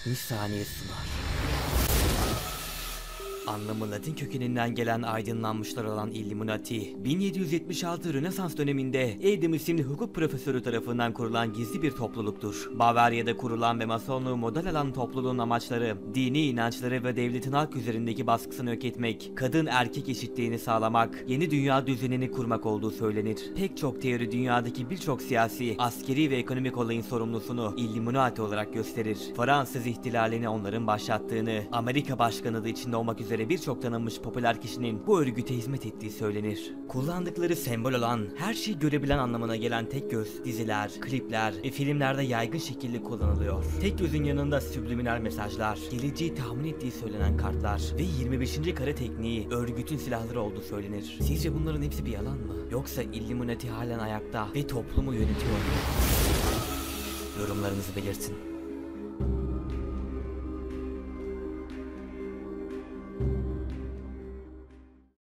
60 saniye sunar. Anlamı Latin kökeninden gelen aydınlanmışlar olan Illuminati, 1776 Rönesans döneminde Adam isimli hukuk profesörü tarafından kurulan gizli bir topluluktur. Bavarya'da kurulan ve Masonluğu model alan topluluğun amaçları, dini inançları ve devletin halk üzerindeki baskısını yok etmek, kadın erkek eşitliğini sağlamak, yeni dünya düzenini kurmak olduğu söylenir. Pek çok teori dünyadaki birçok siyasi, askeri ve ekonomik olayın sorumlusunu Illuminati olarak gösterir. Fransız ihtilalini onların başlattığını, Amerika başkanı da içinde olmak üzere birçok tanınmış popüler kişinin bu örgüte hizmet ettiği söylenir. Kullandıkları sembol olan, her şeyi görebilen anlamına gelen tek göz, diziler, klipler ve filmlerde yaygın şekilde kullanılıyor. Tek gözün yanında subliminal mesajlar, geleceği tahmin ettiği söylenen kartlar ve 25. kare tekniği örgütün silahları olduğu söylenir. Sizce bunların hepsi bir yalan mı? Yoksa Illuminati halen ayakta ve toplumu yönetiyor mu? Yorumlarınızı belirtin.